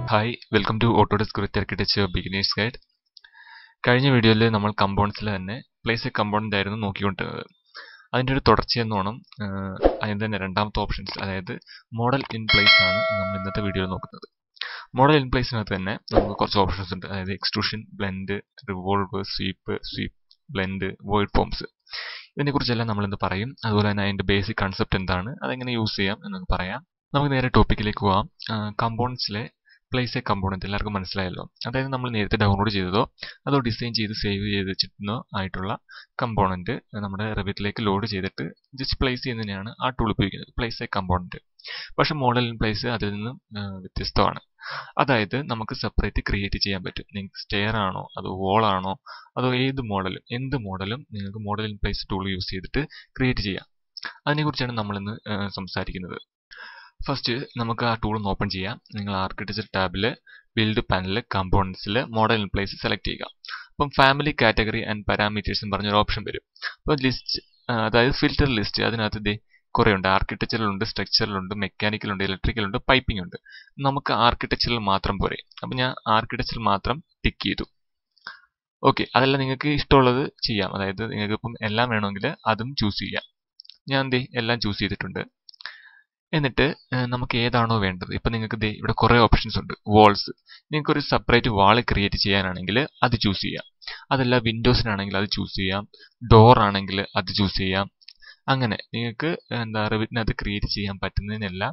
Hi, welcome to Autodesk Revit Architecture Beginner's Guide. കഴിഞ്ഞ വീഡിയോയിൽ നമ്മൾ കമ്പോണൻസിൽ തന്നെ പ്ലേസ് എ കമ്പോണന്റ് ആയിരുന്നു നോക്കിക്കൊണ്ടിരുന്നത്. അതിൻ്റെ ഒരു തുടർച്ചയെന്നോണം അതിൻ്റെ തന്നെ രണ്ടാമത്തെ ഓപ്ഷൻസ്, അതായത് മോഡൽ ഇൻ പ്ലേസ് ആണ് നമ്മൾ ഇന്നത്തെ വീഡിയോയിൽ നോക്കുന്നത്. മോഡൽ ഇൻ പ്ലേസിനകത്ത് തന്നെ നമുക്ക് കുറച്ച് ഓപ്ഷൻസ് ഉണ്ട്, അതായത് extrusion, blend, revolve, sweep, blend, void forms. ഇതിനെക്കുറിച്ചെല്ലാം നമ്മളിന്ന് പറയും. അതുപോലെ തന്നെ അതിൻ്റെ ബേസിക് കൺസെപ്റ്റ് എന്താണ്, അതെങ്ങനെ യൂസ് ചെയ്യാം എന്നൊക്കെ പറയാം. നമുക്ക് നേരെ ടോപ്പിക്കിലേക്ക് പോകാം. കമ്പോണൻസിലെ പ്ലേസ് എ കമ്പോണന്റ് എല്ലാവർക്കും മനസ്സിലായല്ലോ. അതായത് നമ്മൾ നേരത്തെ ഡൗൺലോഡ് ചെയ്തതോ അതോ ഡിസൈൻ ചെയ്ത് സേവ് ചെയ്ത് വെച്ചിട്ടുണ്ടോ ആയിട്ടുള്ള കമ്പോണന്റ് നമ്മുടെ റെവിറ്റിലേക്ക് ലോഡ് ചെയ്തിട്ട് ജസ്റ്റ് പ്ലേസ് ചെയ്യുന്നതിനാണ് ആ ടൂൾ ഉപയോഗിക്കുന്നത്, പ്ലേസ് എ കമ്പോണന്റ്. പക്ഷെ മോഡൽ ഇൻ പ്ലേസ് അതിൽ നിന്നും വ്യത്യസ്തമാണ്. അതായത് നമുക്ക് സെപ്പറേറ്റ് ക്രിയേറ്റ് ചെയ്യാൻ പറ്റും. നിങ്ങൾക്ക് സ്റ്റെയർ ആണോ അതോ വോൾ ആണോ അതോ എന്ത് മോഡലും നിങ്ങൾക്ക് model in place tool use ചെയ്തിട്ട് ക്രിയേറ്റ് ചെയ്യാം. അതിനെക്കുറിച്ചാണ് നമ്മളിന്ന് സംസാരിക്കുന്നത്. ഫസ്റ്റ് നമുക്ക് ആ ടൂൾ ഒന്ന് ഓപ്പൺ ചെയ്യാം. നിങ്ങൾ ആർക്കിടെക്ചർ ടാബിൽ ബിൽഡ് പാനലിൽ കമ്പോണൻസിൽ മോഡൽ ഇൻ പ്ലേസ് സെലക്ട് ചെയ്യുക. അപ്പം ഫാമിലി, കാറ്റഗറി ആൻഡ് പാരാമീറ്റേഴ്സ് എന്ന് പറഞ്ഞൊരു ഓപ്ഷൻ വരും. അപ്പോൾ ലിസ്റ്റ്, അതായത് ഫിൽറ്റർ ലിസ്റ്റ്, അതിനകത്ത് കുറേ ഉണ്ട്. ആർക്കിടെക്ചറിലുണ്ട്, സ്ട്രക്ചറിലുണ്ട്, മെക്കാനിക്കലുണ്ട്, ഇലക്ട്രിക്കലുണ്ട്, പൈപ്പിംഗ് ഉണ്ട്. നമുക്ക് ആർക്കിടെക്ചറിൽ മാത്രം പോരെ. അപ്പം ഞാൻ ആർക്കിടെക്ചറിൽ മാത്രം ടിക്ക് ചെയ്തു. ഓക്കെ, അതെല്ലാം നിങ്ങൾക്ക് ഇഷ്ടമുള്ളത് ചെയ്യാം. അതായത് നിങ്ങൾക്ക് ഇപ്പം എല്ലാം വേണമെങ്കിൽ അതും ചൂസ് ചെയ്യാം. ഞാൻ എല്ലാം ചൂസ് ചെയ്തിട്ടുണ്ട്. എന്നിട്ട് നമുക്ക് ഏതാണോ വേണ്ടത്, ഇപ്പം നിങ്ങൾക്ക് ഇവിടെ കുറേ ഓപ്ഷൻസ് ഉണ്ട്. വാൾസ്, നിങ്ങൾക്ക് ഒരു സെപ്പറേറ്റ് വാൾ ക്രിയേറ്റ് ചെയ്യാനാണെങ്കിൽ അത് ചൂസ് ചെയ്യാം. അതല്ല വിൻഡോസിനാണെങ്കിൽ അത് ചൂസ് ചെയ്യാം. ഡോർ ആണെങ്കിൽ അത് ചൂസ് ചെയ്യാം. അങ്ങനെ നിങ്ങൾക്ക് റെവിറ്റിനകത്ത് ക്രിയേറ്റ് ചെയ്യാൻ പറ്റുന്നതിനെല്ലാം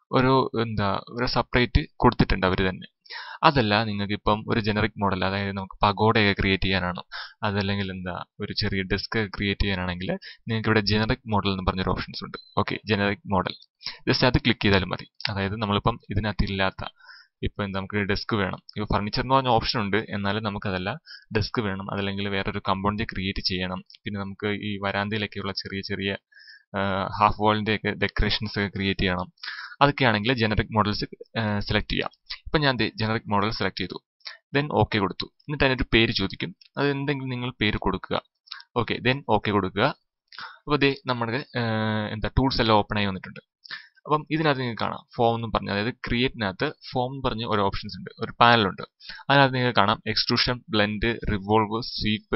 ഒരു സെപ്പറേറ്റ് കൊടുത്തിട്ടുണ്ട് അവർ തന്നെ. അതല്ല നിങ്ങൾക്ക് ഇപ്പം ഒരു ജനറിക് മോഡൽ, അതായത് നമുക്ക് പഗോഡയൊക്കെ ക്രിയേറ്റ് ചെയ്യാനാണോ, അതല്ലെങ്കിൽ ഒരു ചെറിയ ഡെസ്ക് ക്രിയേറ്റ് ചെയ്യാനാണെങ്കിൽ നിങ്ങൾക്ക് ഇവിടെ ജനറിക് മോഡൽ എന്ന് പറഞ്ഞൊരു ഓപ്ഷൻസ് ഉണ്ട്. ഓക്കെ, ജനറിക് മോഡൽ ജസ്റ്റ് അത് ക്ലിക്ക് ചെയ്താലും മതി. അതായത് നമ്മളിപ്പം ഇതിനകത്ത് ഇല്ലാത്ത ഇപ്പം നമുക്ക് ഡെസ്ക് വേണം, ഇപ്പോൾ ഫർണിച്ചർ എന്ന് പറഞ്ഞ ഓപ്ഷൻ ഉണ്ട്, എന്നാലും നമുക്കതല്ല, ഡെസ്ക് വേണം, അതല്ലെങ്കിൽ വേറൊരു കമ്പോണന്റ് ക്രിയേറ്റ് ചെയ്യണം. പിന്നെ നമുക്ക് ഈ വരാന്തയിലൊക്കെയുള്ള ചെറിയ ചെറിയ ഹാഫ് വാളിന്റെ ഒക്കെ ഡെക്കറേഷൻസ് ഒക്കെ ക്രിയേറ്റ് ചെയ്യണം. അതൊക്കെയാണെങ്കിൽ ജനറിക് മോഡൽസ് സെലക്ട് ചെയ്യാം. ഇപ്പം ഞാൻ ജനറിക് മോഡൽ സെലക്ട് ചെയ്തു. ദെൻ ഓക്കെ കൊടുത്തു. എന്നിട്ട് അതിനൊരു പേര് ചോദിക്കും. അത് എന്തെങ്കിലും നിങ്ങൾ പേര് കൊടുക്കുക. ഓക്കെ, ദെൻ ഓക്കെ കൊടുക്കുക. അപ്പോൾ നമ്മുടെ ടൂൾസ് എല്ലാം ഓപ്പൺ ആയി വന്നിട്ടുണ്ട്. അപ്പം ഇതിനകത്ത് നിങ്ങൾക്ക് കാണാം ഫോം എന്ന് പറഞ്ഞ്, അതായത് ക്രിയേറ്റിനകത്ത് ഫോം എന്ന് പറഞ്ഞ് ഒരു ഓപ്ഷൻസ് ഉണ്ട്, ഒരു പാനലുണ്ട്. അതിനകത്ത് നിങ്ങൾക്ക് കാണാം extrusion, blend, revolve, sweep,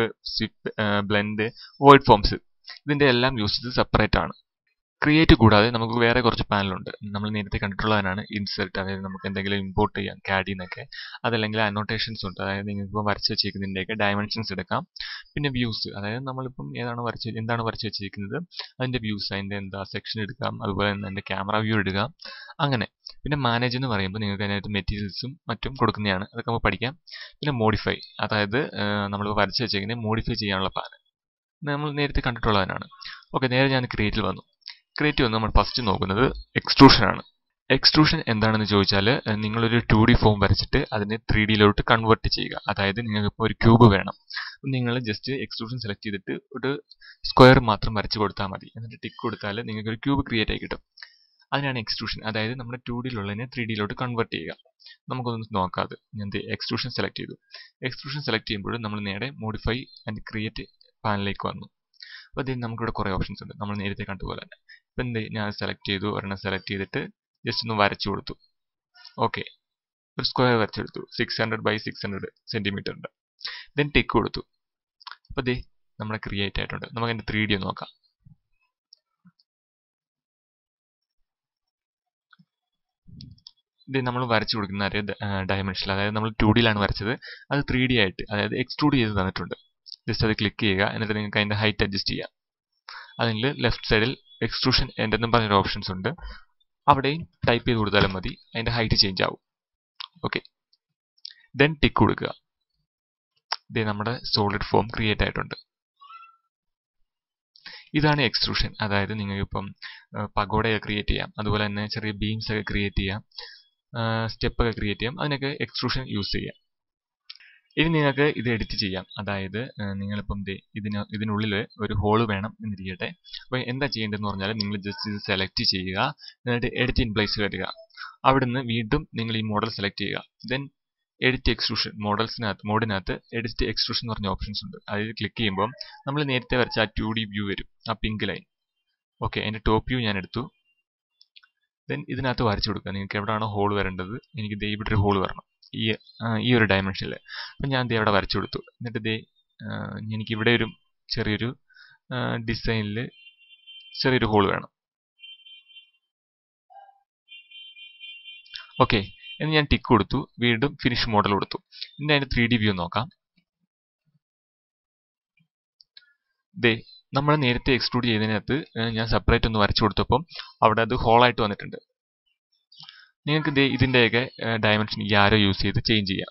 blend, void forms. ഇതിന്റെ എല്ലാം യൂസേജ് സെപ്പറേറ്റ് ആണ്. ക്രിയേറ്റ് കൂടാതെ നമുക്ക് വേറെ കുറച്ച് പാനലുണ്ട്. നമ്മൾ നേരത്തെ കണ്ടിട്ടുള്ളതിനാണ് ഇൻസെർട്ട്, അതായത് നമുക്ക് എന്തെങ്കിലും ഇമ്പോർട്ട് ചെയ്യാം CAD എന്നൊക്കെ. അതല്ലെങ്കിൽ അനോട്ടേഷൻസ് ഉണ്ട്, അതായത് നിങ്ങൾക്ക് വരച്ച് വെച്ചിരിക്കുന്നതിൻ്റെയൊക്കെ ഡയമെൻഷൻസ് എടുക്കാം. പിന്നെ വ്യൂസ്, അതായത് നമ്മളിപ്പം എന്താണ് വരച്ച് വെച്ചിരിക്കുന്നത് അതിന്റെ വ്യൂസ്, അതിന്റെ സെക്ഷൻ എടുക്കാം. അതുപോലെ തന്നെ അതിന്റെ ക്യാമറ വ്യൂ എടുക്കാം. അങ്ങനെ പിന്നെ മാനേജ് എന്ന് പറയുമ്പോൾ നിങ്ങൾക്ക് അതിനകത്ത് മെറ്റീരിയൽസും മറ്റും കൊടുക്കുന്നതാണ്. അതൊക്കെ നമുക്ക് പഠിക്കാം. പിന്നെ മോഡിഫൈ, അതായത് നമ്മൾ വരച്ച് വെച്ചിരിക്കുന്നത് മോഡിഫൈ ചെയ്യാനുള്ള പാനൽ നമ്മൾ നേരത്തെ കണ്ടിട്ടുള്ളതിനാണ്. ഓക്കെ, നേരെ ഞാൻ ക്രിയേറ്റിൽ വന്നു. ക്രിയേറ്റ് വന്ന് നമ്മൾ ഫസ്റ്റ് നോക്കുന്നത് എക്സ്ട്രൂഷൻ ആണ്. എക്സ്ട്രൂഷൻ എന്താണെന്ന് ചോദിച്ചാൽ, നിങ്ങളൊരു 2D ഫോം വരച്ചിട്ട് അതിനെ 3Dയിലോട്ട് കൺവേർട്ട് ചെയ്യുക. അതായത് നിങ്ങൾക്ക് ഇപ്പോൾ ഒരു ക്യൂബ് വേണം, നിങ്ങൾ ജസ്റ്റ് എക്സ്ട്രൂഷൻ സെലക്ട് ചെയ്തിട്ട് ഒരു സ്ക്വയർ മാത്രം വരച്ച് കൊടുത്താൽ മതി. എന്നിട്ട് ടിക്ക് കൊടുത്താൽ നിങ്ങൾക്ക് ഒരു ക്യൂബ് ക്രിയേറ്റ് ആയി കിട്ടും. അതിനാണ് എക്സ്ട്രൂഷൻ. അതായത് നമ്മുടെ 2Dയിലുള്ളതിനെ 3Dയിലോട്ട് കൺവേർട്ട് ചെയ്യുക. നമുക്കൊന്നും നോക്കാതെ ഞാൻ എക്സ്ട്രൂഷൻ സെലക്ട് ചെയ്തു. എക്സ്ട്രൂഷൻ സെലക്ട് ചെയ്യുമ്പോൾ നമ്മൾ നേരെ മോഡിഫൈ ആൻഡ് ക്രിയേറ്റ് പാനലിലേക്ക് വന്നു. അപ്പോൾ നമുക്കിവിടെ കുറേ ഓപ്ഷൻസ് ഉണ്ട്, നമ്മൾ നേരത്തെ കണ്ടുപോലെ തന്നെ. ഇപ്പം ഞാൻ സെലക്ട് ചെയ്തു, ഒരെണ്ണം സെലക്ട് ചെയ്തിട്ട് ജസ്റ്റ് ഒന്ന് വരച്ചു കൊടുത്തു. ഓക്കെ, ഒരു സ്ക്വയർ വരച്ചെടുത്തു, 600 by 600 സെന്റിമീറ്ററിന്റെ. ദെൻ ടിക്ക് കൊടുത്തു. അപ്പോൾ നമ്മുടെ ക്രിയേറ്റ് ആയിട്ടുണ്ട്. നമുക്ക് അതിന്റെ 3D ഒന്ന് നോക്കാം. നമ്മൾ വരച്ചു കൊടുക്കുന്ന ഡയമെൻഷൻ, അതായത് നമ്മൾ 2Dയിലാണ് വരച്ചത്, അത് 3D ആയിട്ട്, അതായത് എക്സ്ട്രൂഡ് ചെയ്ത് തന്നിട്ടുണ്ട്. ജസ്റ്റ് അത് ക്ലിക്ക് ചെയ്യുക. എന്നിട്ട് നിങ്ങൾക്ക് അതിന്റെ ഹൈറ്റ് അഡ്ജസ്റ്റ് ചെയ്യാം. അതിൽ ലെഫ്റ്റ് സൈഡിൽ എക്സ്ട്രൂഷൻ എന്നും പറഞ്ഞൊരു ഓപ്ഷൻസ് ഉണ്ട്. അവിടെയും ടൈപ്പ് ചെയ്ത് കൊടുത്താലും മതി, അതിന്റെ ഹൈറ്റ് ചേഞ്ച് ആവും. ഓക്കെ, ദെൻ ടിക്ക് കൊടുക്കുക. നമ്മുടെ സോളിഡ് ഫോം ക്രിയേറ്റ് ആയിട്ടുണ്ട്. ഇതാണ് എക്സ്ട്രൂഷൻ. അതായത് നിങ്ങൾക്കിപ്പം പഗോഡയൊക്കെ ക്രിയേറ്റ് ചെയ്യാം, അതുപോലെ തന്നെ ചെറിയ ബീംസ് ഒക്കെ ക്രിയേറ്റ് ചെയ്യാം, സ്റ്റെപ്പ് ഒക്കെ ക്രിയേറ്റ് ചെയ്യാം. അതിനൊക്കെ എക്സ്ട്രൂഷൻ യൂസ് ചെയ്യാം. ഇനി നിങ്ങൾക്ക് ഇത് എഡിറ്റ് ചെയ്യാം. അതായത് നിങ്ങളിപ്പം ഇതിനുള്ളിൽ ഒരു ഹോള് വേണം എന്നിരിക്കട്ടെ. അപ്പോൾ എന്താ ചെയ്യേണ്ടതെന്ന് പറഞ്ഞാൽ, നിങ്ങൾ ജസ്റ്റ് ഇത് സെലക്ട് ചെയ്യുക, എന്നിട്ട് എഡിറ്റ് ഇൻ പ്ലേസ് വരിക. അവിടുന്ന് വീണ്ടും നിങ്ങൾ ഈ മോഡൽ സെലക്ട് ചെയ്യുക. ദെൻ എഡിറ്റ് എക്സ്ട്രൂഷൻ, മോഡിനകത്ത് എഡിറ്റ് എക്സ്ട്രൂഷൻ എന്ന് പറഞ്ഞ ഓപ്ഷൻസ് ഉണ്ട്. അതിൽ ക്ലിക്ക് ചെയ്യുമ്പോൾ നമ്മൾ നേരത്തെ വരച്ച ആ 2D വ്യൂ വരും, ആ പിങ്ക് ലൈൻ. ഓക്കെ, അതിന്റെ ടോപ്പ് വ്യൂ ഞാൻ എടുത്തു. ദെൻ ഇതിനകത്ത് വരച്ചു കൊടുക്കുക. നിങ്ങൾക്ക് എവിടെയാണോ ഹോൾ വരേണ്ടത്, എനിക്ക് ദേ ഇവിടെ ഒരു ഹോൾ വരണം ഈ ഒരു ഡയമെൻഷനിൽ. അപ്പം ഞാൻ ദേ അവിടെ വരച്ചു കൊടുത്തു. എന്നിട്ട് ദേ എനിക്കിവിടെ ഒരു ചെറിയൊരു ഡിസൈനിൽ ചെറിയൊരു ഹോൾ വേണം. ഓക്കെ, എന്ന് ഞാൻ ടിക്ക് കൊടുത്തു. വീണ്ടും ഫിനിഷ് മോഡൽ കൊടുത്തു. ഇനി അതിന്റെ 3D വ്യൂ നോക്കാം. ദേ നമ്മൾ നേരത്തെ എക്സ്ട്രൂഡ് ചെയ്തതിനകത്ത് ഞാൻ സെപ്പറേറ്റ് ഒന്ന് വരച്ചു കൊടുത്തപ്പം അവിടെ അത് ഹോളായിട്ട് വന്നിട്ടുണ്ട്. നിങ്ങൾക്ക് ദേ ഇതിന്റെയൊക്കെ ഡയമെൻഷൻ ഈ ആരോ യൂസ് ചെയ്ത് ചേഞ്ച് ചെയ്യാം.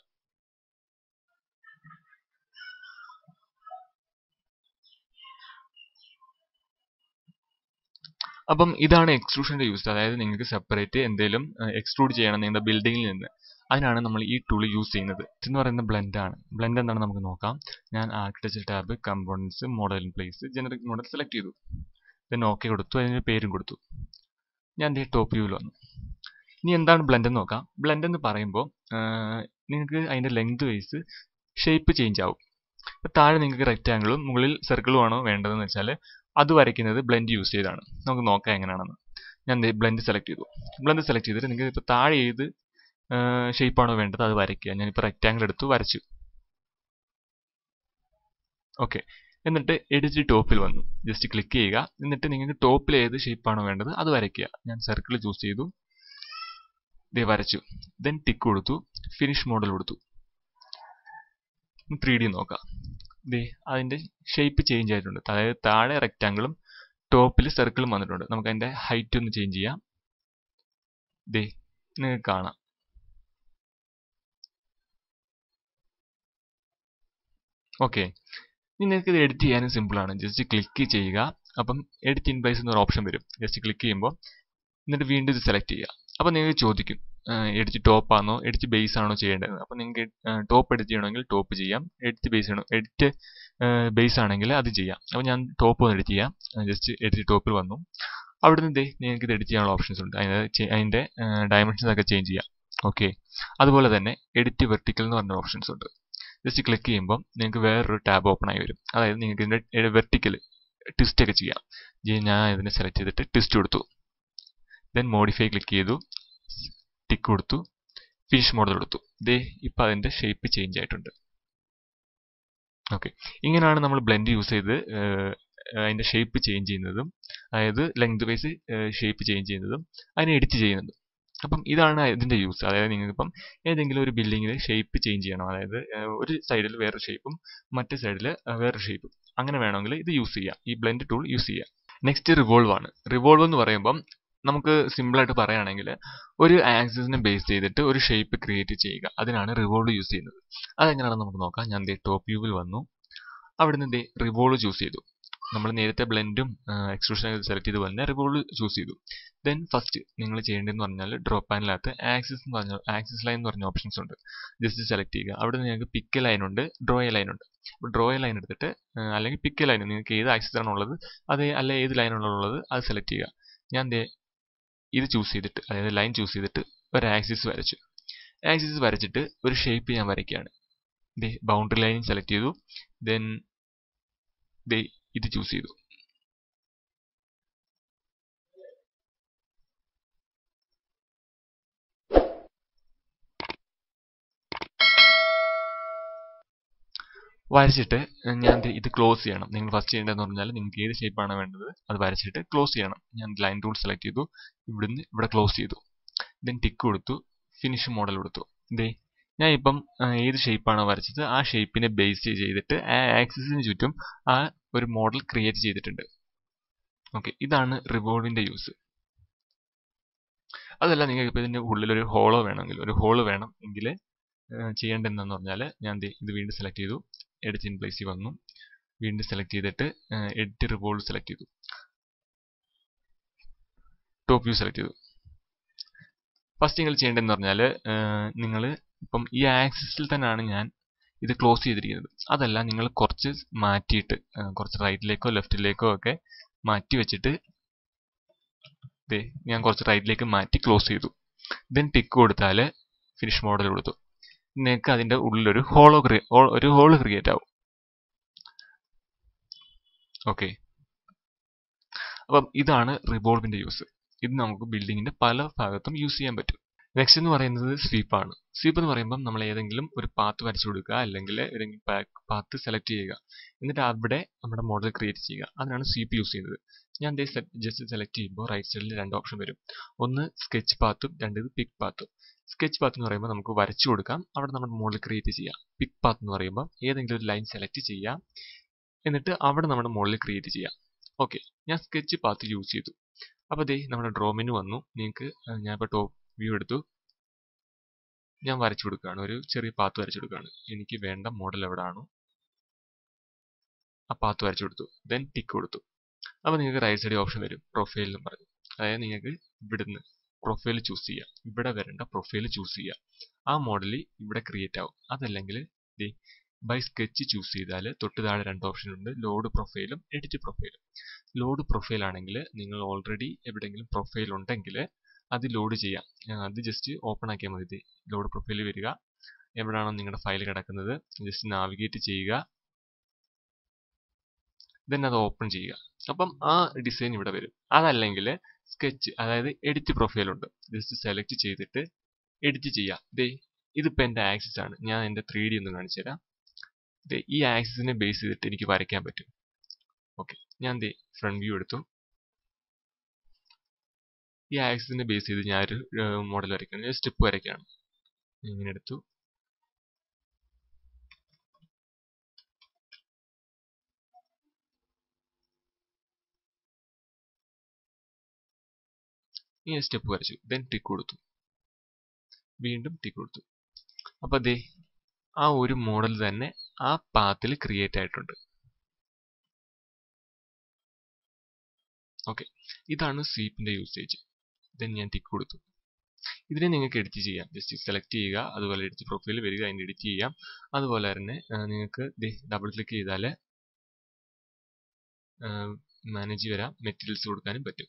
അപ്പം ഇതാണ് എക്സ്ട്രൂഷന്റെ യൂസ്. അതായത് നിങ്ങൾക്ക് സെപ്പറേറ്റ് എന്തെങ്കിലും എക്സ്ട്രൂഡ് ചെയ്യണം നിങ്ങളുടെ ബിൽഡിങ്ങിൽ നിന്ന്. അതിനാണ് നമ്മൾ ഈ ടൂൾ യൂസ് ചെയ്യുന്നത്. എന്ന് പറയുന്നത് ബ്ലെൻഡ് ആണ്. ബ്ലെൻഡ് എന്താണ് നമുക്ക് നോക്കാം. ഞാൻ architecture tab, components, model in place, generic model select ചെയ്തു. ദെൻ ഓക്കെ കൊടുത്തു. അതിന് പേരും കൊടുത്തു. ഞാൻ ദേ ടോപ്പ് വ്യൂവിൽ വന്നു. ഇനി എന്താണ് ബ്ലെൻഡ് എന്ന് നോക്കാം. ബ്ലെൻഡ് എന്ന് പറയുമ്പോൾ നിങ്ങൾക്ക് അതിന്റെ ലെങ്ത് വൈസ് ഷേപ്പ് ചേഞ്ച് ആവും. താഴെ നിങ്ങൾക്ക് റെക്റ്റാങ്കിളും മുകളിൽ സർക്കിളും ആണോ വേണ്ടതെന്ന് വെച്ചാൽ അത് വരയ്ക്കുന്നത് ബ്ലെൻഡ് യൂസ് ചെയ്താണ്. നമുക്ക് നോക്കാം എങ്ങനെയാണെന്ന്. ഞാൻ ബ്ലെൻഡ് സെലക്ട് ചെയ്തു. ബ്ലെൻഡ് സെലക്ട് ചെയ്തിട്ട് നിങ്ങൾക്ക് ഇപ്പോൾ താഴെ ഏത് ഷേപ്പാണോ വേണ്ടത് അത് വരയ്ക്കുക. ഞാനിപ്പോൾ റെക്റ്റാങ്കിൾ എടുത്ത് വരച്ചു. ഓക്കെ, എന്നിട്ട് എഡിറ്റ് ടോപ്പിൽ വന്നു. ജസ്റ്റ് ക്ലിക്ക് ചെയ്യുക. എന്നിട്ട് നിങ്ങൾക്ക് ടോപ്പിൽ ഏത് ഷേപ്പാണോ വേണ്ടത് അത് വരയ്ക്കുക. ഞാൻ സർക്കിൾ ചൂസ് ചെയ്തു. ദേ വരച്ചു. ദെൻ ടിക്ക് കൊടുത്തു. ഫിനിഷ് മോഡൽ കൊടുത്തു. 3D നോക്കാം. ദേ അതിന്റെ ഷേപ്പ് ചേഞ്ച് ആയിട്ടുണ്ട്. അതായത് താഴെ റെക്റ്റാങ്കിളും ടോപ്പിൽ സർക്കിളും വന്നിട്ടുണ്ട്. നമുക്ക് അതിന്റെ ഹൈറ്റ് ഒന്ന് ചേഞ്ച് ചെയ്യാം. ദേ നിങ്ങൾക്ക് കാണാം. ഓക്കെ, ഇനി നിങ്ങൾക്ക് ഇത് എഡിറ്റ് ചെയ്യാനും സിമ്പിൾ ആണ്. ജസ്റ്റ് ക്ലിക്ക് ചെയ്യുക. അപ്പം എഡിറ്റ് ഇൻ പ്ലേസ് എന്നൊരു ഓപ്ഷൻ വരും. ജസ്റ്റ് ക്ലിക്ക് ചെയ്യുമ്പോൾ എന്നിട്ട് വീണ്ടും ഇത് സെലക്ട് ചെയ്യുക. അപ്പം നിങ്ങൾക്ക് ചോദിക്കും എഡിറ്റ് ടോപ്പ് ആണോ എഡിറ്റ് ബേസ് ആണോ ചെയ്യേണ്ടത്. അപ്പം നിങ്ങൾക്ക് ടോപ്പ് എഡിറ്റ് ചെയ്യണമെങ്കിൽ ടോപ്പ് ചെയ്യാം. എഡിറ്റ് ബേസ് ആണെങ്കിൽ അത് ചെയ്യാം. അപ്പം ഞാൻ ടോപ്പ് ഒന്ന് എഡിറ്റ് ചെയ്യാം. ജസ്റ്റ് എഡിറ്റ് ടോപ്പിൽ വന്നു. അവിടെ നിന്ന് നിങ്ങൾക്ക് ഇത് എഡിറ്റ് ചെയ്യാനുള്ള ഓപ്ഷൻസ് ഉണ്ട്. അതിന്റെ ഡയമെൻഷൻസ് ഒക്കെ ചേഞ്ച് ചെയ്യാം. ഓക്കെ, അതുപോലെ തന്നെ എഡിറ്റ് വെർട്ടിക്കൽ എന്ന് പറഞ്ഞ ഓപ്ഷൻസ് ഉണ്ട്. ജസ്റ്റ് ക്ലിക്ക് ചെയ്യുമ്പോൾ നിങ്ങൾക്ക് വേറൊരു ടാബ് ഓപ്പൺ ആയി വരും. അതായത് നിങ്ങൾക്ക് ഇതിന്റെ വെർട്ടിക്കൽ ട്വിസ്റ്റ് ഒക്കെ ചെയ്യാം. ഞാൻ ഇതിനെ സെലക്ട് ചെയ്തിട്ട് ട്വിസ്റ്റ് കൊടുത്തു. ദെൻ മോഡിഫൈ ക്ലിക്ക് ചെയ്തു. ടിക്ക് കൊടുത്തു. ഫിനിഷ് മോഡൽ കൊടുത്തു. ദേ ഇപ്പം അതിന്റെ ഷേപ്പ് ചേഞ്ച് ആയിട്ടുണ്ട്. ഓക്കെ, ഇങ്ങനെയാണ് നമ്മൾ ബ്ലെൻഡ് യൂസ് ചെയ്ത് അതിന്റെ ഷേപ്പ് ചേഞ്ച് ചെയ്യുന്നതും, അതായത് ലെങ്ത് വൈസ് ഷേപ്പ് ചേഞ്ച് ചെയ്യുന്നതും അതിനെ എഡിറ്റ് ചെയ്യുന്നതും. അപ്പം ഇതാണ് ഇതിന്റെ യൂസ്. അതായത് നിങ്ങൾക്കിപ്പം ഏതെങ്കിലും ഒരു ബിൽഡിങ്ങിൽ ഷേപ്പ് ചേഞ്ച് ചെയ്യണം. അതായത് ഒരു സൈഡിൽ വേറൊരു ഷേപ്പും മറ്റേ സൈഡിൽ വേറൊരു ഷേപ്പും അങ്ങനെ വേണമെങ്കിൽ ഇത് യൂസ് ചെയ്യാം. ഈ ബ്ലെൻഡ് ടൂൾ യൂസ് ചെയ്യാം. നെക്സ്റ്റ് റിവോൾവ് ആണ്. റിവോൾവ് എന്ന് പറയുമ്പം നമുക്ക് സിമ്പിൾ ആയിട്ട് പറയുകയാണെങ്കിൽ ഒരു ആക്സിസിനെ ബേസ് ചെയ്തിട്ട് ഒരു ഷേപ്പ് ക്രിയേറ്റ് ചെയ്യുക. അതിനാണ് റിവോൾവ് യൂസ് ചെയ്യുന്നത്. അതെങ്ങനെയാണെന്ന് നമുക്ക് നോക്കാം. ഞാൻ ടോപ്പ് വ്യൂവിൽ വന്നു. അവിടെ നിന്ന് റിവോൾവ് ചൂസ് ചെയ്തു. നമ്മൾ നേരത്തെ ബ്ലെൻഡും എക്സ്ട്രൂഷൻ സെലക്ട് ചെയ്ത് വന്ന് റിവോൾവ് ചൂസ് ചെയ്തു. ദെൻ ഫസ്റ്റ് നിങ്ങൾ ചെയ്യേണ്ടതെന്ന് പറഞ്ഞാൽ ഡ്രോപ്പ് പാനലിനകത്ത് ആക്സിസ് ലൈൻ എന്ന് പറഞ്ഞ ഓപ്ഷൻസ് ഉണ്ട്. ജസ്റ്റ് സെലക്ട് ചെയ്യുക. അവിടെ നിങ്ങൾക്ക് പിക്ക് ലൈൻ ഉണ്ട്, ഡ്രോ എ ലൈൻ ഉണ്ട്. അപ്പോൾ ഡ്രോ എ ലൈൻ എടുത്തിട്ട് അല്ലെങ്കിൽ പിക്ക് ലൈൻ നിങ്ങൾക്ക് ഏത് ആക്സിസ് ആണോ ഉള്ളത് അല്ല ഏത് ലൈനാണോ ഉള്ളത് അത് സെലക്ട് ചെയ്യുക. ഞാൻ ഇത് ചൂസ് ചെയ്തിട്ട്, അതായത് ലൈൻ ചൂസ് ചെയ്തിട്ട് ഒരു ആക്സിസ് വരച്ചു. ആക്സിസ് വരച്ചിട്ട് ഒരു ഷേപ്പ് ഞാൻ വരയ്ക്കുകയാണ്. ബൗണ്ടറി ലൈൻ സെലക്ട് ചെയ്തു. ദെൻ ഇത് ചൂസ് ചെയ്തു. വരച്ചിട്ട് ഞാൻ ഇത് ക്ലോസ് ചെയ്യണം. നിങ്ങൾ ഫസ്റ്റ് ചെയ്യേണ്ടതെന്ന് പറഞ്ഞാൽ നിങ്ങൾക്ക് ഏത് ഷേപ്പാണ് വേണ്ടത് അത് വരച്ചിട്ട് ക്ലോസ് ചെയ്യണം. ഞാൻ ലൈൻ ടൂൾ സെലക്ട് ചെയ്തു. ഇവിടെ ക്ലോസ് ചെയ്തു. ദെൻ ടിക്ക് കൊടുത്തു. ഫിനിഷ് മോഡൽ കൊടുത്തു. ഞാൻ ഇപ്പം ഏത് ഷേപ്പാണോ വരച്ചത് ആ ഷേപ്പിനെ ബേസ് ചെയ്തിട്ട് ആ ആക്സിസിന് ചുറ്റും ആ ഒരു മോഡൽ ക്രിയേറ്റ് ചെയ്തിട്ടുണ്ട്. ഓക്കെ, ഇതാണ് റിവോൾവിന്റെ യൂസ്. അതല്ല നിങ്ങൾക്ക് ഇപ്പം ഇതിന്റെ ഉള്ളിൽ ഒരു ഹോളോ വേണമെങ്കിൽ ഒരു ഹോള് വേണം എങ്കിൽ ചെയ്യേണ്ടതെന്ന് പറഞ്ഞാൽ ഞാൻ ഇത് വീണ്ടും സെലക്ട് ചെയ്തു. എഡിറ്റ് ഇൻ പ്ലേസിൽ വന്നു. വീണ്ടും സെലക്ട് ചെയ്തിട്ട് എഡിറ്റ് റിവോൾവ് സെലക്ട് ചെയ്തു. ടോപ്പ് വ്യൂ സെലക്ട് ചെയ്തു. ഫസ്റ്റ് നിങ്ങൾ ചെയ്യേണ്ടതെന്ന് പറഞ്ഞാൽ നിങ്ങൾ ഇപ്പം ഈ ആക്സിസിൽ തന്നെയാണ് ഞാൻ ഇത് ക്ലോസ് ചെയ്തിരിക്കുന്നത്. അതല്ല നിങ്ങൾ കുറച്ച് മാറ്റിയിട്ട് കുറച്ച് റൈറ്റിലേക്കോ ലെഫ്റ്റിലേക്കോ ഒക്കെ മാറ്റി വെച്ചിട്ട് ഞാൻ കുറച്ച് റൈറ്റിലേക്ക് മാറ്റി ക്ലോസ് ചെയ്തു. ദെൻ ടിക്ക് കൊടുത്താൽ ഫിനിഷ് മോഡൽ കൊടുത്തു. നിങ്ങൾക്ക് അതിന്റെ ഉള്ളിലൊരു ഹോള് ക്രിയേറ്റ് ആവും. ഓക്കെ, അപ്പം ഇതാണ് റിവോൾവിന്റെ യൂസ്. ഇത് നമുക്ക് ബിൽഡിങ്ങിന്റെ പല ഭാഗത്തും യൂസ് ചെയ്യാൻ പറ്റും. നെക്സ്റ്റ് എന്ന് പറയുന്നത് സ്വീപ്പാണ്. സ്വീപ്പ് എന്ന് പറയുമ്പോൾ നമ്മൾ ഏതെങ്കിലും ഒരു പാത്ത് വരച്ചു കൊടുക്കുക, അല്ലെങ്കിൽ ഏതെങ്കിലും പാത്ത് സെലക്ട് ചെയ്യുക, എന്നിട്ട് അവിടെ നമ്മുടെ മോഡൽ ക്രിയേറ്റ് ചെയ്യുക. അതിനാണ് സ്വീപ്പ് യൂസ് ചെയ്യുന്നത്. ഞാൻ ജസ്റ്റ് സെലക്ട് ചെയ്യുമ്പോൾ റൈറ്റ് സൈഡിൽ രണ്ട് ഓപ്ഷൻ വരും. ഒന്ന് സ്കെച്ച് പാത്തും, രണ്ട് പിക് പാത്തും. സ്കെച്ച് പാത്ത് എന്ന് പറയുമ്പോൾ നമുക്ക് വരച്ചു കൊടുക്കാം, അവിടെ നമ്മുടെ മോഡൽ ക്രിയേറ്റ് ചെയ്യാം. പിക് പാത്ത് എന്ന് പറയുമ്പോൾ ഏതെങ്കിലും ഒരു ലൈൻ സെലക്ട് ചെയ്യാം, എന്നിട്ട് അവിടെ നമ്മുടെ മോഡൽ ക്രിയേറ്റ് ചെയ്യാം. ഓക്കെ, ഞാൻ സ്കെച്ച് പാത്ത് യൂസ് ചെയ്തു. അപ്പോൾ ദേ നമ്മുടെ ഡ്രോ മെനു വന്നു. നിങ്ങൾക്ക് ഞാൻ ഇപ്പോൾ ടോപ്പ് വ്യൂ എടുത്തു, ഞാൻ വരച്ചു കൊടുക്കുകയാണ്, ഒരു ചെറിയ പാത്ത് വരച്ചു കൊടുക്കുകയാണ്. എനിക്ക് വേണ്ട മോഡൽ എവിടെയാണോ ആ പാത്ത് വരച്ചു കൊടുത്തു. ദെൻ ടിക്ക് കൊടുത്തു. അപ്പോൾ നിങ്ങൾക്ക് റൈറ്റ് സൈഡ് ഓപ്ഷൻ വരും, പ്രൊഫൈൽ എന്ന് പറഞ്ഞു. അതായത് നിങ്ങൾക്ക് ഇവിടുന്ന് പ്രൊഫൈൽ ചൂസ് ചെയ്യാം, ഇവിടെ വരേണ്ട പ്രൊഫൈൽ ചൂസ് ചെയ്യാം. ആ മോഡൽ ഇവിടെ ക്രിയേറ്റ് ആവും. അതല്ലെങ്കിൽ ബൈ സ്കെച്ച് ചൂസ് ചെയ്താൽ തൊട്ട് താഴെ രണ്ട് ഓപ്ഷൻ ഉണ്ട്, ലോഡ് പ്രൊഫൈലും എഡിറ്റ് പ്രൊഫൈലും. ലോഡ് പ്രൊഫൈൽ ആണെങ്കിൽ നിങ്ങൾ ഓൾറെഡി എവിടെയെങ്കിലും പ്രൊഫൈൽ ഉണ്ടെങ്കിൽ അത് ലോഡ് ചെയ്യാം. അത് ജസ്റ്റ് ഓപ്പൺ ആക്കിയാൽ മതി. ലോഡ് പ്രൊഫൈൽ വരിക, എവിടെയാണോ നിങ്ങളുടെ ഫയൽ കിടക്കുന്നത് ജസ്റ്റ് നാവിഗേറ്റ് ചെയ്യുക, ദെൻ അത് ഓപ്പൺ ചെയ്യുക. അപ്പം ആ ഡിസൈൻ ഇവിടെ വരും. അതല്ലെങ്കിൽ സ്കെച്ച്, അതായത് എഡിറ്റ് പ്രൊഫൈൽ ഉണ്ട്, ജസ്റ്റ് സെലക്ട് ചെയ്തിട്ട് എഡിറ്റ് ചെയ്യാം. ഇതിപ്പോൾ എൻ്റെ ആക്സിസ് ആണ്. ഞാൻ എൻ്റെ 3D ഒന്ന് കാണിച്ചു തരാം. ഈ ആക്സിസിനെ ബേസ് ചെയ്തിട്ട് എനിക്ക് വരയ്ക്കാൻ പറ്റും. ഓക്കെ, ഞാൻ ഫ്രണ്ട് വ്യൂ എടുത്തു. ഈ ആക്സിസിനെ ബേസ് ചെയ്ത് ഞാനൊരു മോഡൽ വരയ്ക്കുകയാണ്, സ്റ്റെപ്പ് വരയ്ക്കുകയാണ്. ഇങ്ങനെ എടുത്തു, ഇങ്ങനെ സ്റ്റെപ്പ് വരച്ചു. ദെൻ ടിക്ക് കൊടുത്തു, വീണ്ടും ടിക്ക് കൊടുത്തു. അപ്പോൾ ആ ഒരു മോഡൽ തന്നെ ആ പാത്തിൽ ക്രിയേറ്റ് ആയിട്ടുണ്ട്. ഓക്കെ, ഇതാണ് സ്വീപ്പിന്റെ യൂസേജ്. ദെൻ ഞാൻ ടിക്ക് കൊടുത്തു. ഇതിനെ നിങ്ങൾക്ക് എഡിറ്റ് ചെയ്യാം. ജസ്റ്റ് സെലക്ട് ചെയ്യുക, അതുപോലെ എഡിറ്റ് പ്രൊഫൈൽ വരിക, അതിന് എഡിറ്റ് ചെയ്യാം. അതുപോലെ തന്നെ നിങ്ങൾക്ക് ഡബിൾ ക്ലിക്ക് ചെയ്താൽ മാനേജ് വരാം, മെറ്റീരിയൽസ് കൊടുക്കാനും പറ്റും.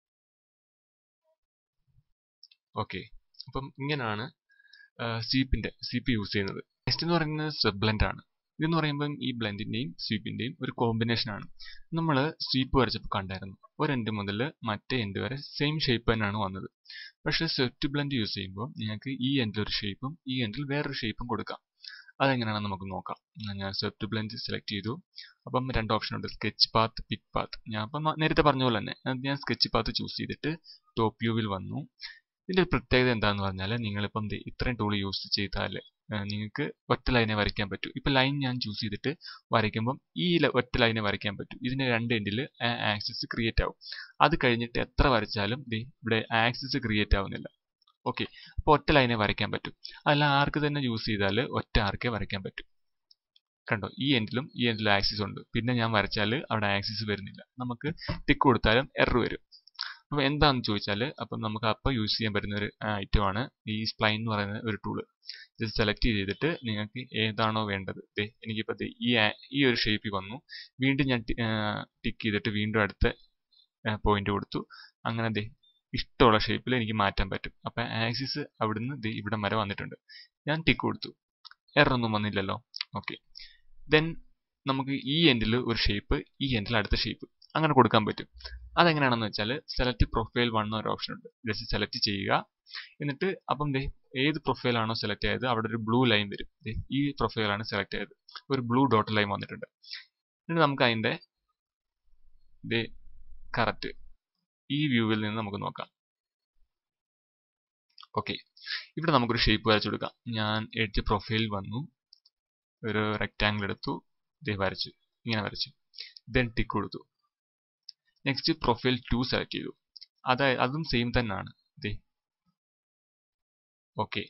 ഓക്കെ, അപ്പം ഇങ്ങനെയാണ് സ്വീപ്പ് യൂസ് ചെയ്യുന്നത്. നെക്സ്റ്റ് എന്ന് പറയുന്നത് സബ് ബ്ലെൻഡ് ആണ്. ഇതെന്ന് പറയുമ്പം ഈ ബ്ലെൻഡിന്റെയും സ്വീപ്പിന്റെയും ഒരു കോമ്പിനേഷൻ ആണ്. നമ്മൾ സ്വീപ്പ് വരച്ചപ്പോൾ കണ്ടായിരുന്നു, ഒരു എൻഡ് മുതൽ മറ്റേ എൻഡ് വരെ സെയിം ഷേപ്പ് തന്നെയാണ് വന്നത്. പക്ഷേ സെറ്റ് ബ്ലെൻഡ് യൂസ് ചെയ്യുമ്പോൾ നിങ്ങൾക്ക് ഈ എൻഡിൽ ഒരു ഷേപ്പും ഈ എൻഡിൽ വേറൊരു ഷേപ്പും കൊടുക്കാം. അതെങ്ങനെയാണെന്ന് നമുക്ക് നോക്കാം. ഞാൻ സെറ്റ് ബ്ലെൻഡ് സെലക്ട് ചെയ്തു. അപ്പം രണ്ട് ഓപ്ഷൻ ഉണ്ട്, സ്കെച്ച് പാത്ത്, പിക് പാത്ത്. ഞാൻ അപ്പം നേരത്തെ പറഞ്ഞ പോലെ തന്നെ ഞാൻ സ്കെച്ച് പാത്ത് ചൂസ് ചെയ്തിട്ട് ടോപ്പ് വ്യൂവിൽ വന്നു. ഇതിന്റെ പ്രത്യേകത എന്താണെന്ന് പറഞ്ഞാൽ, നിങ്ങളിപ്പം ഇത്രയും ടൂൾ യൂസ് ചെയ്താൽ നിങ്ങൾക്ക് ഒറ്റ ലൈനെ വരയ്ക്കാൻ പറ്റും. ഇപ്പം ലൈൻ ഞാൻ ചൂസ് ചെയ്തിട്ട് വരയ്ക്കുമ്പം ഈ ഒറ്റ ലൈനെ വരയ്ക്കാൻ പറ്റും. ഇതിന്റെ രണ്ട് എൻഡിൽ ആക്സിസ് ക്രിയേറ്റ് ആവും. അത് കഴിഞ്ഞിട്ട് എത്ര വരച്ചാലും ഇവിടെ ആക്സിസ് ക്രിയേറ്റ് ആവുന്നില്ല. ഓക്കെ, അപ്പോൾ ഒറ്റ ലൈനെ വരയ്ക്കാൻ പറ്റും. അല്ല ആർക്ക് തന്നെ യൂസ് ചെയ്താൽ ഒറ്റ ആർക്കേ വരയ്ക്കാൻ പറ്റും. കണ്ടോ, ഈ എൻഡിലും ആക്സിസ് ഉണ്ട്. പിന്നെ ഞാൻ വരച്ചാൽ അവിടെ ആക്സിസ് വരുന്നില്ല. നമുക്ക് ടിക്ക് കൊടുത്താലും എറർ വരും. അപ്പം എന്താണെന്ന് ചോദിച്ചാൽ, അപ്പം നമുക്ക് അപ്പോൾ യൂസ് ചെയ്യാൻ പറ്റുന്ന ഒരു ഐറ്റം ആണ് ഈ സ്പ്ലൈൻ എന്ന് പറയുന്ന ഒരു ടൂള്. ജസ്റ്റ് സെലക്ട് ചെയ്തിട്ട് നിങ്ങൾക്ക് ഏതാണോ വേണ്ടത്, എനിക്കിപ്പോൾ ഈ ഒരു ഷേപ്പിൽ വന്നു. വീണ്ടും ഞാൻ ടിക്ക് ചെയ്തിട്ട് വീണ്ടും അടുത്ത പോയിന്റ് കൊടുത്തു. അങ്ങനെ ഇഷ്ടമുള്ള ഷേപ്പിൽ എനിക്ക് മാറ്റാൻ പറ്റും. അപ്പം ആക്സിസ് അവിടുന്ന് ഇവിടെ വരെ വന്നിട്ടുണ്ട്. ഞാൻ ടിക്ക് കൊടുത്തു, എറർ ഒന്നും വന്നില്ലല്ലോ. ഓക്കെ, ദെൻ നമുക്ക് ഈ എൻഡിൽ ഒരു ഷേപ്പ്, ഈ എൻഡിൽ അടുത്ത ഷേപ്പ്, അങ്ങനെ കൊടുക്കാൻ പറ്റും. അതെങ്ങനെയാണെന്ന് വെച്ചാൽ, സെലക്ട് പ്രൊഫൈൽ 1 ഒരു ഓപ്ഷൻ ഉണ്ട്. ജസ്റ്റ് സെലക്ട് ചെയ്യുക, എന്നിട്ട് അപ്പം ഏത് പ്രൊഫൈലാണോ സെലക്ട് ചെയ്തത് അവിടെ ഒരു ബ്ലൂ ലൈൻ വരും. ഈ പ്രൊഫൈലാണ് സെലക്ട് ചെയ്തത്, ഒരു ബ്ലൂ ഡോട്ട് ലൈൻ വന്നിട്ടുണ്ട്. എന്നിട്ട് നമുക്ക് അതിന്റെ കറക്റ്റ് ഈ വ്യൂവിൽ നിന്ന് നമുക്ക് നോക്കാം. ഓക്കെ, ഇവിടെ നമുക്കൊരു ഷേപ്പ് വരച്ചു കൊടുക്കാം. ഞാൻ എഡിറ്റ് പ്രൊഫൈൽ വന്നു, ഒരു റെക്റ്റാങ്കിൾ എടുത്തു, വരച്ചു, ഇങ്ങനെ വരച്ചു. ദെൻ ടിക്ക് കൊടുത്തു. നെക്സ്റ്റ് പ്രൊഫൈൽ 2 സെലക്ട് ചെയ്തു. അതും സെയിം തന്നെയാണ്. ഓക്കെ,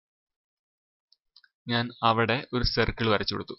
ഞാൻ അവിടെ ഒരു സർക്കിൾ വരച്ചു കൊടുത്തു.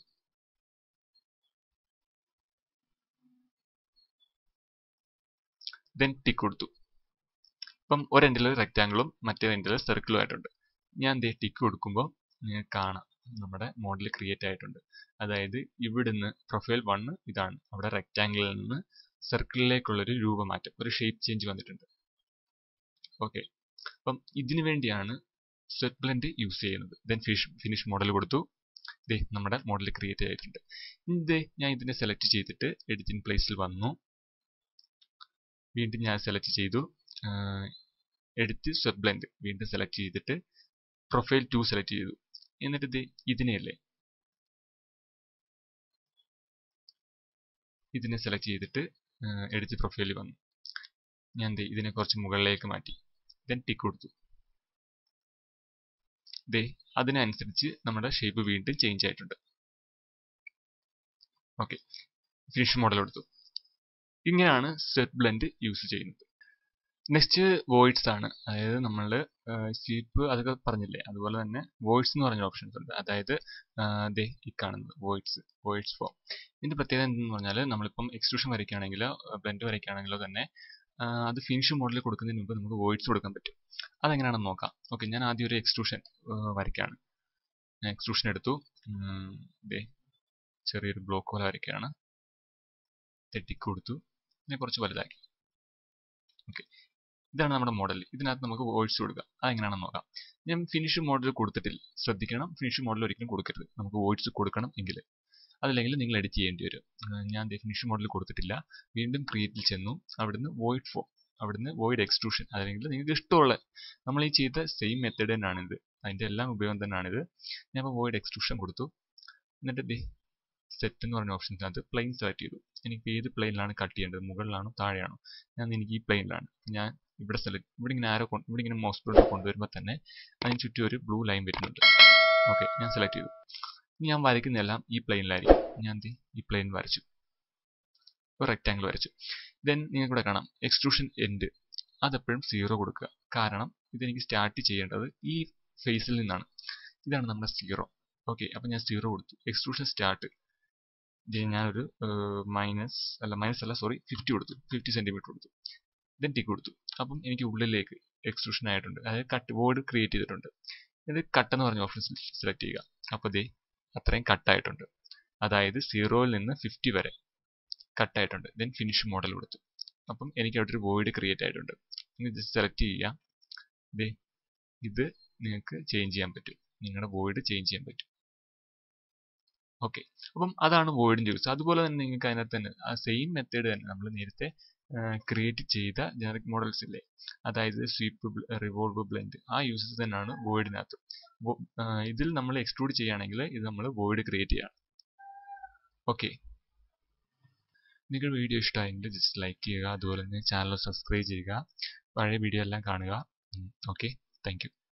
ദെൻ ടിക്ക് കൊടുത്തു. ഇപ്പം ഒരു എൻഡിൽ റെക്റ്റാങ്കിളും മറ്റേ എൻഡിൽ സർക്കിളും ആയിട്ടുണ്ട്. ഞാൻ ടിക്ക് കൊടുക്കുമ്പോൾ നിങ്ങൾക്ക് കാണാം നമ്മുടെ മോഡൽ ക്രിയേറ്റ് ആയിട്ടുണ്ട്. അതായത് ഇവിടുന്ന് പ്രൊഫൈൽ 1 ഇതാണ്, അവിടെ റെക്റ്റാങ്കിളിൽ നിന്ന് സർക്കിളിലേക്കുള്ളൊരു രൂപമാറ്റം, ഒരു ഷേപ്പ് ചേഞ്ച് വന്നിട്ടുണ്ട്. ഓക്കെ, അപ്പം ഇതിനു വേണ്ടിയാണ് സെറ്റ് ബ്ലെൻഡ് യൂസ് ചെയ്യുന്നത്. ദെൻ ഫിനിഷ് മോഡൽ കൊടുത്തു. നമ്മുടെ മോഡൽ ക്രിയേറ്റ് ആയിട്ടുണ്ട്. ഞാൻ ഇതിനെ സെലക്ട് ചെയ്തിട്ട് എഡിറ്റിംഗ് പ്ലേസിൽ വന്നു. വീണ്ടും ഞാൻ സെലക്ട് ചെയ്തു. എഡിറ്റ് സ്വെപ്പ് ബ്ലെൻഡ് വീണ്ടും സെലക്ട് ചെയ്തിട്ട് പ്രൊഫൈൽ 2 സെലക്ട് ചെയ്തു. എന്നിട്ട് ഇതിനെ സെലക്ട് ചെയ്തിട്ട് എഡിറ്റ് പ്രൊഫൈലിൽ വന്നു. ഞാൻ ഇതിനെ കുറച്ച് മുകളിലേക്ക് മാറ്റി. ദെൻ ടിക്ക് കൊടുത്തു. അതിനനുസരിച്ച് നമ്മുടെ ഷേപ്പ് വീണ്ടും ചേഞ്ച് ആയിട്ടുണ്ട്. ഓക്കെ, ഫിനിഷ് മോഡൽ കൊടുത്തു. ഇങ്ങനെയാണ് സ്വെപ്പ് ബ്ലെൻഡ് യൂസ് ചെയ്യുന്നത്. നെക്സ്റ്റ് വോയിഡ്സ് ആണ്. അതായത് നമ്മൾ സ്വീപ്പ് അതൊക്കെ പറഞ്ഞില്ലേ, അതുപോലെ തന്നെ വോയിഡ്സ് എന്ന് പറഞ്ഞ ഓപ്ഷൻസ് ഉണ്ട്. അതായത് ഈ കാണുന്നത് വോയിഡ്സ് ഫോം. ഇതിന്റെ പ്രത്യേകത എന്തെന്ന് പറഞ്ഞാൽ നമ്മളിപ്പം എക്സ്ട്രൂഷൻ വരയ്ക്കുകയാണെങ്കിലോ ബ്ലെൻഡ് വരയ്ക്കുകയാണെങ്കിലോ തന്നെ അത് ഫിനിഷ് മോഡലിൽ കൊടുക്കുന്നതിന് മുമ്പ് നമുക്ക് വോയിഡ്സ് കൊടുക്കാൻ പറ്റും. അതെങ്ങനെയാണെന്ന് നോക്കാം. ഓക്കെ, ഞാൻ ആദ്യം ഒരു എക്സ്ട്രൂഷൻ വരയ്ക്കുകയാണ്. ഞാൻ എക്സ്ട്രൂഷൻ എടുത്തു. ചെറിയൊരു ബ്ലോക്ക് പോലെ വരയ്ക്കുകയാണ്. ടിക്ക് കൊടുത്തു. ഇതിനെ കുറച്ച് വലുതാക്കി. ഓക്കെ, ഇതാണ് നമ്മുടെ മോഡൽ. ഇതിനകത്ത് നമുക്ക് വോയിഡ്സ് കൊടുക്കാം. അതെങ്ങനെയാണെന്ന് നോക്കാം. ഞാൻ ഫിനിഷ് മോഡൽ കൊടുത്തിട്ടില്ല. ശ്രദ്ധിക്കണം, ഫിനിഷ് മോഡൽ ഒരിക്കലും കൊടുക്കരുത്. നമുക്ക് വോയിഡ്സ് കൊടുക്കണം എങ്കിൽ, അതല്ലെങ്കിൽ നിങ്ങൾ എഡിറ്റ് ചെയ്യേണ്ടി വരും. ഞാൻ ഫിനിഷ് മോഡൽ കൊടുത്തിട്ടില്ല. വീണ്ടും ക്രിയേറ്റിൽ ചെന്നു. അവിടുന്ന് വോയിഡ് ഫോം, അവിടുന്ന് വോയിഡ് എക്സ്ട്രൂഷൻ, അല്ലെങ്കിൽ നിങ്ങൾക്ക് ഇഷ്ടമുള്ള നമ്മൾ ഈ ചെയ്ത സെയിം മെത്തേഡ് തന്നെയാണിത്. അതിന്റെ എല്ലാം ഉപയോഗം തന്നെയാണിത്. ഞാൻ ഇപ്പോൾ വോയിഡ് എക്സ്ട്രൂഷൻ കൊടുത്തു. എന്നിട്ട് സെറ്റ് എന്ന് പറഞ്ഞ ഓപ്ഷൻസിനകത്ത് പ്ലെയിൻ സെലക്ട് ചെയ്തു. എനിക്ക് ഏത് പ്ലെയിനിലാണ് കട്ട് ചെയ്യേണ്ടത്, മുകളിലാണോ താഴെയാണോ? എനിക്ക് ഈ പ്ലെയിനിലാണ്. ഞാൻ ഇവിടെ ഇവിടെ ഇങ്ങനെ മൗസ് പോയിന്റ് കൊണ്ടുവരുമ്പോൾ തന്നെ അതിന് ചുറ്റും ഒരു ബ്ലൂ ലൈൻ വരുന്നുണ്ട്. ഓക്കെ, ഞാൻ സെലക്ട് ചെയ്തു. ഞാൻ വരയ്ക്കുന്നതെല്ലാം ഈ പ്ലെയിനിലായിരിക്കും. ഞാൻ ഈ പ്ലെയിൻ വരച്ചു, ഒരു റെക്ടാങ്കിൾ വരച്ചു. ദെൻ നിങ്ങൾക്ക് ഇവിടെ കാണാം എക്സ്ട്രൂഷൻ എൻഡ്, അതെപ്പോഴും 0 കൊടുക്കുക. കാരണം ഇതെനിക്ക് സ്റ്റാർട്ട് ചെയ്യേണ്ടത് ഈ ഫേസിൽ നിന്നാണ്. ഇതാണ് നമ്മുടെ 0. ഓക്കെ, അപ്പം ഞാൻ 0 കൊടുത്തു. എക്സ്ട്രൂഷൻ സ്റ്റാർട്ട് ഞാനൊരു 50 കൊടുത്തു. 50 സെന്റിമീറ്റർ കൊടുത്തു. ദെൻ ടിക്ക് കൊടുത്തു. അപ്പം എനിക്ക് ഉള്ളിലേക്ക് എക്സ്ട്രൂഷൻ ആയിട്ടുണ്ട്. അതായത് കട്ട് ബോർഡ് ക്രിയേറ്റ് ചെയ്തിട്ടുണ്ട്. ഇത് കട്ട് എന്ന് പറഞ്ഞ ഓപ്ഷൻ സെലക്ട് ചെയ്യുക. അപ്പോൾ അത്രയും കട്ടായിട്ടുണ്ട്. അതായത് 0 നിന്ന് 50 വരെ കട്ടായിട്ടുണ്ട്. ദെൻ ഫിനിഷ് മോഡൽ കൊടുത്തു. അപ്പം എനിക്ക് അവിടെ ഒരു വോയിഡ് ക്രിയേറ്റ് ആയിട്ടുണ്ട്. ഇത് സെലക്ട് ചെയ്യുക. ഇത് നിങ്ങൾക്ക് ചേഞ്ച് ചെയ്യാൻ പറ്റും. നിങ്ങളുടെ വോയിഡ് ചേഞ്ച് ചെയ്യാൻ പറ്റും. ഓക്കെ, അപ്പം അതാണ് വോയിഡിന്റെ യൂസ്. അതുപോലെ തന്നെ നിങ്ങൾക്ക് അതിനകത്ത് തന്നെ ആ സെയിം മെത്തേഡ് തന്നെ നമ്മൾ നേരത്തെ ക്രിയേറ്റ് ചെയ്ത ജനറിക് മോഡൽസ് ഇല്ലേ, അതായത് സ്വീപ്പ്, റിവോൾവ്, ബ്ലെൻഡ്, ആ യൂസസ് തന്നെയാണ് വോയിഡിനകത്ത്. ഇതിൽ നമ്മൾ എക്സ്ട്രൂഡ് ചെയ്യുകയാണെങ്കിൽ ഇത് നമ്മൾ വോയിഡ് ക്രിയേറ്റ് ചെയ്യണം. ഓക്കെ, നിങ്ങൾക്ക് വീഡിയോ ഇഷ്ടമായെങ്കിൽ ജസ്റ്റ് ലൈക്ക് ചെയ്യുക. അതുപോലെ തന്നെ ചാനൽ സബ്സ്ക്രൈബ് ചെയ്യുക. പഴയ വീഡിയോ എല്ലാം കാണുക. Okay, thank U.